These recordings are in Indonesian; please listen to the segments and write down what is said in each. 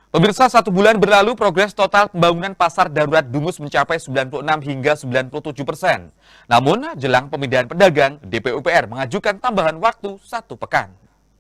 Pemirsa, 1 bulan berlalu, progres total pembangunan pasar darurat Dungus mencapai 96 hingga 97%. Namun, jelang pemindahan pedagang, DPUPR mengajukan tambahan waktu 1 pekan.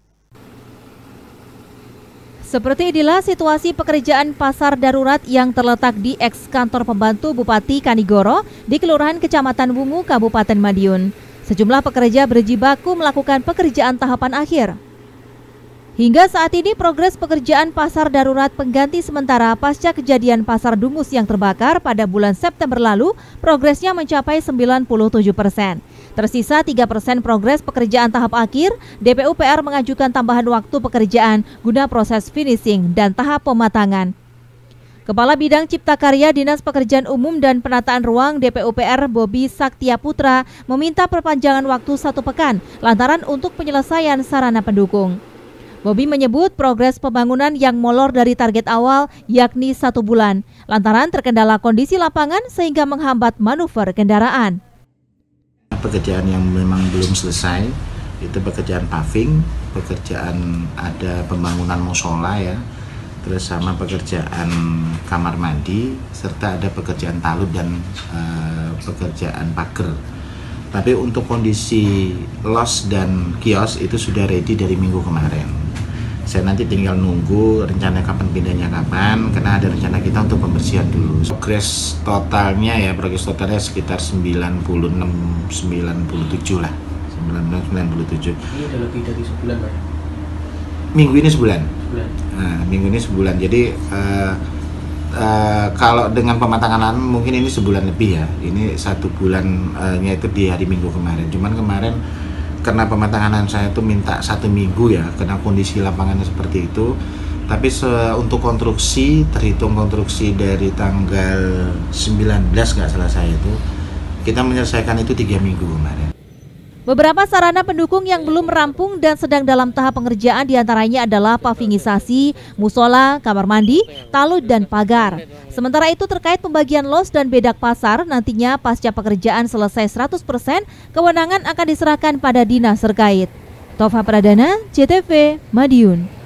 Seperti inilah situasi pekerjaan pasar darurat yang terletak di eks-kantor pembantu Bupati Kanigoro di Kelurahan Kecamatan Wungu, Kabupaten Madiun. Sejumlah pekerja berjibaku melakukan pekerjaan tahapan akhir. Hingga saat ini progres pekerjaan pasar darurat pengganti sementara pasca kejadian pasar Dungus yang terbakar pada bulan September lalu, progresnya mencapai 97%. Tersisa 3% progres pekerjaan tahap akhir, DPUPR mengajukan tambahan waktu pekerjaan guna proses finishing dan tahap pematangan. Kepala Bidang Cipta Karya Dinas Pekerjaan Umum dan Penataan Ruang DPUPR Bobi Saktia Putra meminta perpanjangan waktu 1 pekan lantaran untuk penyelesaian sarana pendukung. Bobi menyebut progres pembangunan yang molor dari target awal yakni 1 bulan, lantaran terkendala kondisi lapangan sehingga menghambat manuver kendaraan. Pekerjaan yang memang belum selesai, itu pekerjaan paving, pekerjaan ada pembangunan musola ya, terus sama pekerjaan kamar mandi, serta ada pekerjaan talut dan pekerjaan pagar. Tapi untuk kondisi los dan kios itu sudah ready dari minggu kemarin. Saya nanti tinggal nunggu rencana kapan pindahnya kapan, karena ada rencana kita untuk pembersihan dulu. Progres totalnya sekitar 96-97 lah, 96-97. Ini udah lebih dari sebulan, Pak? Minggu ini sebulan. Nah, minggu ini sebulan. Jadi kalau dengan pematangan mungkin ini sebulan lebih ya. Ini 1 bulannya itu di hari Minggu kemarin. Cuman kemarin karena pematangan saya itu minta 1 minggu ya, karena kondisi lapangannya seperti itu. Tapi untuk konstruksi, terhitung konstruksi dari tanggal 19 nggak salah saya itu, kita menyelesaikan itu 3 minggu kemarin. Beberapa sarana pendukung yang belum rampung dan sedang dalam tahap pengerjaan diantaranya adalah pavingisasi, musola, kamar mandi, talut, dan pagar. Sementara itu terkait pembagian los dan bedak pasar, nantinya pasca pekerjaan selesai 100%, kewenangan akan diserahkan pada dinas terkait. Tova Pradana, CTV, Madiun.